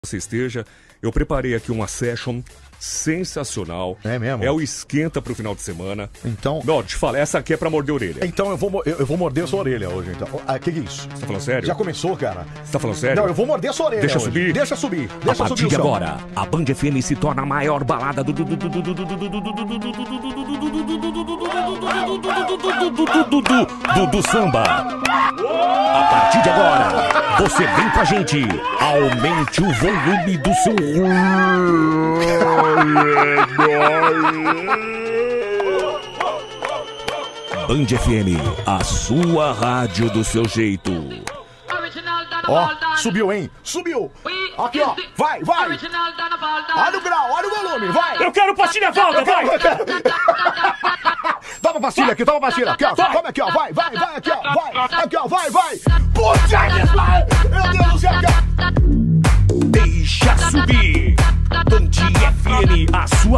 você esteja, eu preparei aqui uma session sensacional. É mesmo? É o esquenta pro final de semana. Então... Não, te falo, essa aqui é pra morder a orelha. Então eu vou morder a sua orelha hoje, então. Que é isso? Você tá falando sério? Já começou, cara? Você tá falando sério? Não, eu vou morder a sua orelha Deixa hoje. subir? Deixa subir. A Deixa partir subir de o som. agora, a Band FM se torna a maior balada do samba. A partir de agora, você vem com a gente. Aumente o volume do seu... Band FM, a sua rádio do seu jeito. Ó, subiu, hein? Subiu! Aqui, ó! Vai, vai! Olha o grau, olha o volume, vai! Eu quero pastilha falda, vai! Toma pastilha aqui, toma pastilha! Aqui, ó! Toma aqui, ó! Vai, vai, vai! Aqui, ó! Vai! Aqui, ó! Vai, vai! Puxa, meu Deus do céu! Deixa subir! Band FM, a sua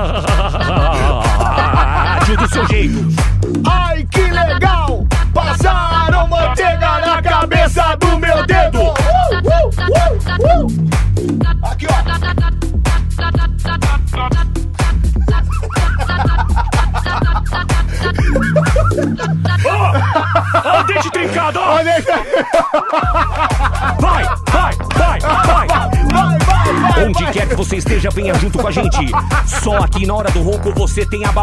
rádio do seu jeito. Ai, que legal! Passaram manteiga na cabeça do meu dedo! Aqui, ó! Ó o dente trincado, ó! Vai, vai, vai, vai! Onde quer que você esteja, venha junto com a gente. Só aqui na hora do ronco você tem a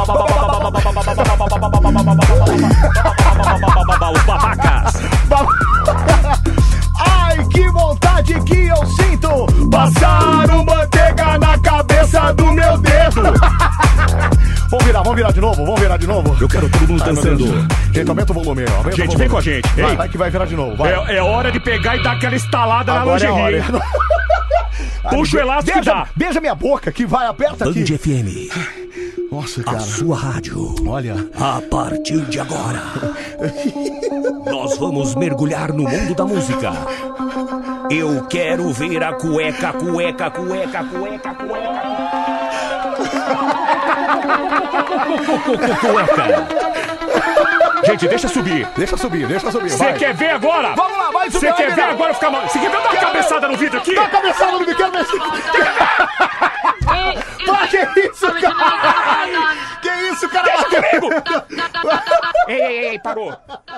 os babacas. Ai, que vontade que eu sinto! Passaram manteiga na cabeça do meu dedo! Vamos virar de novo. Eu quero todo mundo dançando. Gente, aumenta o volume aí, ó. Gente, vem com a gente. Vai que vai virar de novo, vai. É hora de pegar e dar aquela estalada na Agora lingerie. é hora. Puxa o elástico e dá. Beija minha boca, que vai, aperta aqui. Band FM, Nossa, a cara. sua rádio. Olha. A partir de agora, nós vamos mergulhar no mundo da música. Eu quero ver a cueca. Gente, deixa subir. Você quer ver agora? Vamos lá, vai subir. Você quer ver agora ficar mal? Você quer ver dar uma cabeçada no vidro aqui? Dá uma cabeçada no vidro, que isso, cara? Que isso, cara? Deixa comigo! Ei, parou.